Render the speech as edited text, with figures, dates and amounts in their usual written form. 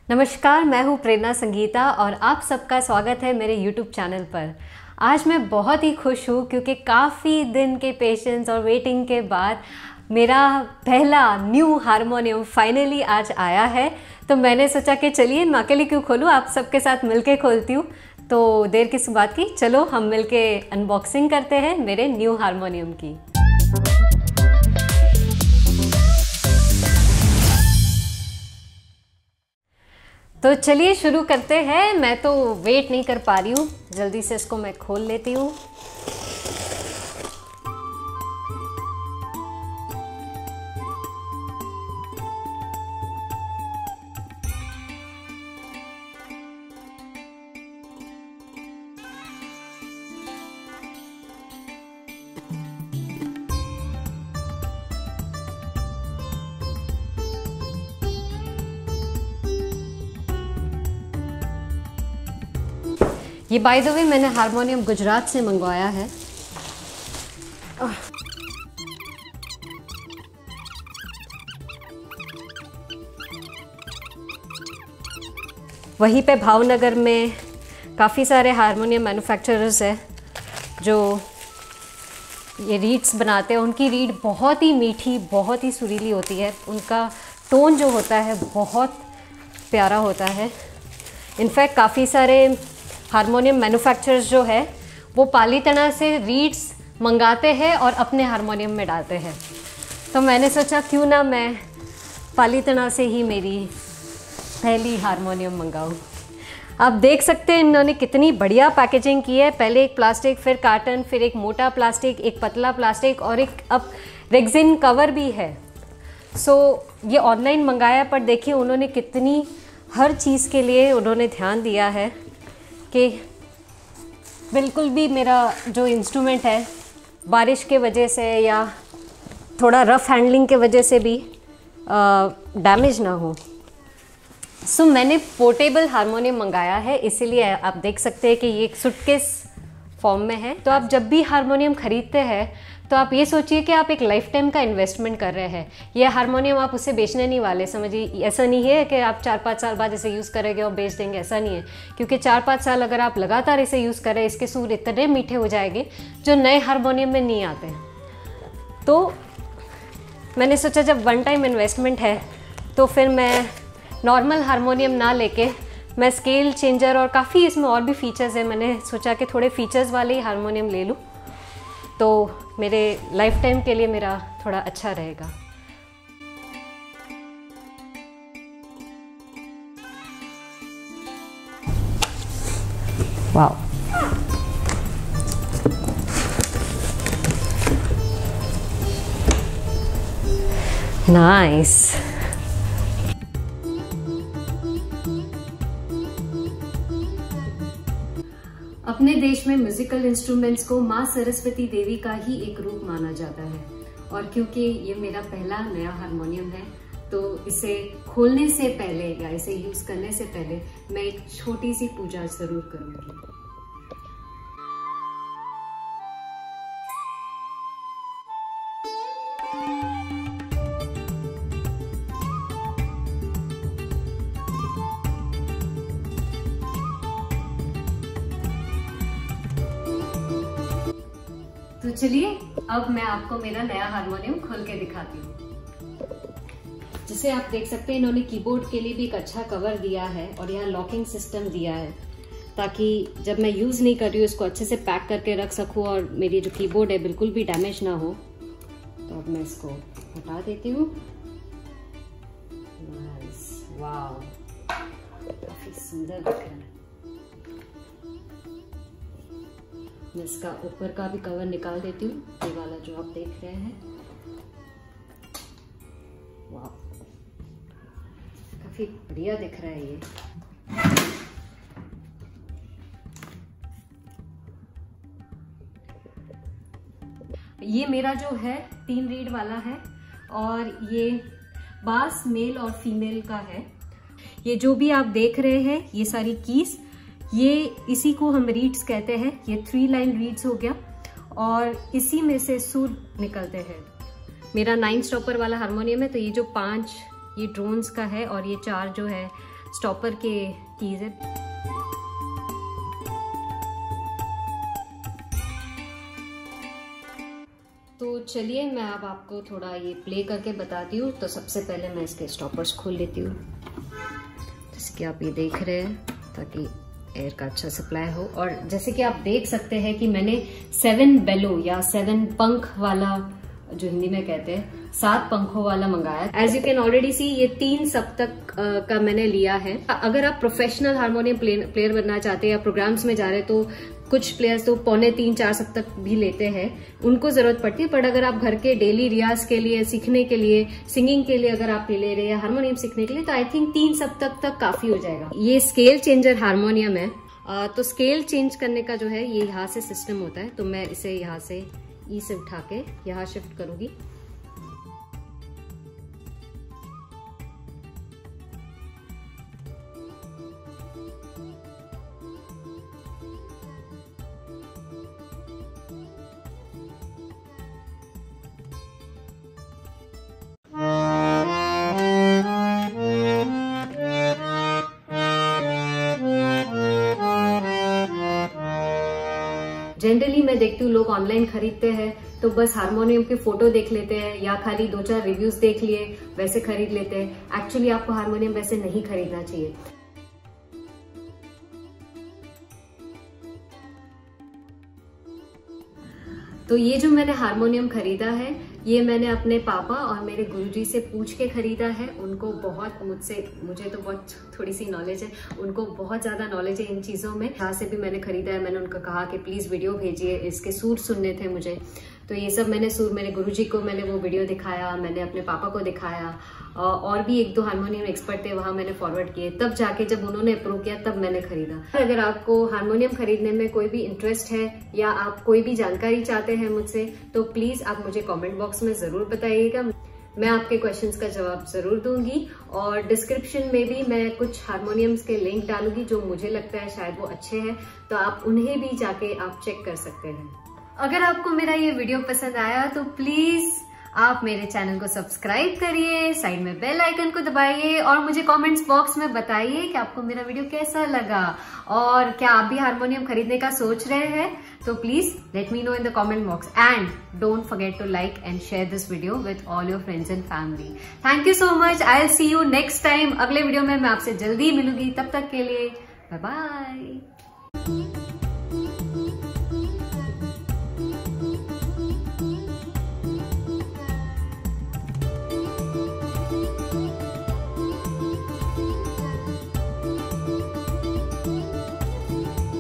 नमस्कार, मैं हूँ प्रेरणा संगीता और आप सबका स्वागत है मेरे YouTube चैनल पर। आज मैं बहुत ही खुश हूँ क्योंकि काफ़ी दिन के पेशेंस और वेटिंग के बाद मेरा पहला न्यू हारमोनियम फाइनली आज आया है। तो मैंने सोचा कि चलिए मैं अकेले क्यों खोलूँ, आप सबके साथ मिलके खोलती हूँ। तो देर किस बात की, चलो हम मिलके अनबॉक्सिंग करते हैं मेरे न्यू हारमोनियम की। तो चलिए शुरू करते हैं। मैं तो वेट नहीं कर पा रही हूँ, जल्दी से इसको मैं खोल लेती हूँ। ये बाय द वे मैंने हारमोनियम गुजरात से मंगवाया है। वहीं पे भावनगर में काफ़ी सारे हारमोनियम मैन्युफैक्चरर्स हैं जो ये रीड्स बनाते हैं। उनकी रीड बहुत ही मीठी, बहुत ही सुरीली होती है। उनका टोन जो होता है बहुत प्यारा होता है। इनफैक्ट काफ़ी सारे हारमोनियम मैन्युफैक्चरर्स जो है वो पालीताना से रीड्स मंगाते हैं और अपने हारमोनियम में डालते हैं। तो मैंने सोचा क्यों ना मैं पालीताना से ही मेरी पहली हारमोनियम मंगाऊं। आप देख सकते हैं इन्होंने कितनी बढ़िया पैकेजिंग की है। पहले एक प्लास्टिक, फिर कार्टन, फिर एक मोटा प्लास्टिक, एक पतला प्लास्टिक और एक अब रेक्सिन कवर भी है। ये ऑनलाइन मंगाया, पर देखिए उन्होंने कितनी हर चीज़ के लिए उन्होंने ध्यान दिया है कि बिल्कुल भी मेरा जो इंस्ट्रूमेंट है बारिश के वजह से या थोड़ा रफ़ हैंडलिंग के वजह से भी डैमेज ना हो। मैंने पोर्टेबल हारमोनियम मंगाया है, इसीलिए आप देख सकते हैं कि ये एक सूटकेस फॉर्म में है। तो आप जब भी हारमोनियम ख़रीदते हैं तो आप ये सोचिए कि आप एक लाइफ टाइम का इन्वेस्टमेंट कर रहे हैं। ये हारमोनियम आप उसे बेचने नहीं वाले, समझिए। ऐसा नहीं है कि आप 4-5 साल बाद इसे यूज़ करेंगे और बेच देंगे, ऐसा नहीं है। क्योंकि 4-5 साल अगर आप लगातार इसे यूज़ करें, इसके सुर इतने मीठे हो जाएंगे जो नए हारमोनियम में नहीं आते हैं। तो मैंने सोचा जब वन टाइम इन्वेस्टमेंट है तो फिर मैं नॉर्मल हारमोनियम ना लेके मैं स्केल चेंजर और काफ़ी इसमें और भी फीचर्स हैं, मैंने सोचा कि थोड़े फीचर्स वाले ही हारमोनियम ले लूँ तो मेरे लाइफ टाइम के लिए मेरा थोड़ा अच्छा रहेगा। Wow, nice. अपने देश में म्यूजिकल इंस्ट्रूमेंट्स को माँ सरस्वती देवी का ही एक रूप माना जाता है। और क्योंकि ये मेरा पहला नया हारमोनियम है तो इसे खोलने से पहले या इसे यूज करने से पहले मैं एक छोटी सी पूजा जरूर करूंगी। तो चलिए अब मैं आपको मेरा नया हारमोनियम खोल के दिखाती हूँ। जिसे आप देख सकते हैं इन्होंने कीबोर्ड के लिए भी एक अच्छा कवर दिया है और यहाँ लॉकिंग सिस्टम दिया है ताकि जब मैं यूज नहीं कर रही हूँ इसको अच्छे से पैक करके रख सकूँ और मेरी जो कीबोर्ड है बिल्कुल भी डैमेज ना हो। तो अब मैं इसको हटा देती हूँ। वाव, काफी सुंदर दिख रहा है। मैं इसका ऊपर का भी कवर निकाल देती हूँ, ये वाला जो आप देख रहे हैं। वाह, काफी बढ़िया दिख रहा है ये। ये मेरा जो है 3 रीड वाला है और ये बास मेल और फीमेल का है। ये जो भी आप देख रहे हैं ये सारी कीज, ये इसी को हम रीड्स कहते हैं। ये 3 लाइन रीड्स हो गया और इसी में से सुर निकलते हैं। मेरा 9 स्टॉपर वाला हारमोनियम है तो ये जो 5 ये ड्रोन्स का है और ये 4 जो है स्टॉपर के कीज है। तो चलिए मैं अब आपको थोड़ा ये प्ले करके बताती हूँ। तो सबसे पहले मैं इसके स्टॉपर्स खोल लेती हूँ, जैसे कि आप ये देख रहे हैं, ताकि एयर का अच्छा सप्लाई हो। और जैसे कि आप देख सकते हैं कि मैंने 7 बेलो या 7 पंख वाला, जो हिंदी में कहते हैं 7 पंखों वाला मंगाया। As you can already see ये 3 सप्तक का मैंने लिया है। अगर आप प्रोफेशनल हारमोनियम प्लेयर बनना चाहते हैं या प्रोग्राम्स में जा रहे हैं, तो कुछ प्लेयर्स तो 3.25-4 सप्तक भी लेते हैं, उनको जरूरत पड़ती है। बट अगर आप घर के डेली रियाज के लिए, सीखने के लिए, सिंगिंग के लिए अगर आप ले रहे हैं या हारमोनियम सीखने के लिए, तो आई थिंक 3 सप्तक तक काफी हो जाएगा। ये स्केल चेंजर हारमोनियम है। तो स्केल चेंज करने का जो है ये यहाँ से सिस्टम होता है। तो मैं इसे यहाँ से ई से उठा के यहाँ शिफ्ट करूंगी। जनरली मैं देखती हूँ लोग ऑनलाइन खरीदते हैं तो बस हारमोनियम के फोटो देख लेते हैं या खाली 2-4 रिव्यूज देख लिए वैसे खरीद लेते हैं। एक्चुअली आपको हारमोनियम वैसे नहीं खरीदना चाहिए। तो ये जो मैंने हारमोनियम खरीदा है, ये मैंने अपने पापा और मेरे गुरुजी से पूछ के खरीदा है। उनको बहुत मुझे तो बहुत थोड़ी सी नॉलेज है, उनको बहुत ज्यादा नॉलेज है इन चीजों में। जहाँ से भी मैंने खरीदा है, मैंने उनको कहा कि प्लीज वीडियो भेजिए, इसके सूर सुनने थे मुझे। तो ये सब मैंने सूर, मेरे गुरुजी को मैंने वो वीडियो दिखाया, मैंने अपने पापा को दिखाया, और भी 1-2 हारमोनियम एक्सपर्ट थे, वहां मैंने फॉरवर्ड किए। तब जाके जब उन्होंने अप्रूव किया तब मैंने खरीदा। अगर आपको हारमोनियम खरीदने में कोई भी इंटरेस्ट है या आप कोई भी जानकारी चाहते हैं मुझसे, तो प्लीज आप मुझे कमेंट बॉक्स में जरूर बताइएगा। मैं आपके क्वेश्चंस का जवाब जरूर दूंगी। और डिस्क्रिप्शन में भी मैं कुछ हारमोनियम्स के लिंक डालूंगी जो मुझे लगता है शायद वो अच्छे हैं, तो आप उन्हें भी जाके आप चेक कर सकते हैं। अगर आपको मेरा ये वीडियो पसंद आया तो प्लीज आप मेरे चैनल को सब्सक्राइब करिए, साइड में बेल आइकन को दबाइए और मुझे कमेंट्स बॉक्स में बताइए कि आपको मेरा वीडियो कैसा लगा। और क्या आप भी हारमोनियम खरीदने का सोच रहे हैं, तो please let me know in the comment box. And don't forget to like and share this video with all your friends and family. Thank you so much. I will see you next time. अगले video में मैं आपसे जल्दी मिलूंगी। तब तक के लिए बाय बाय।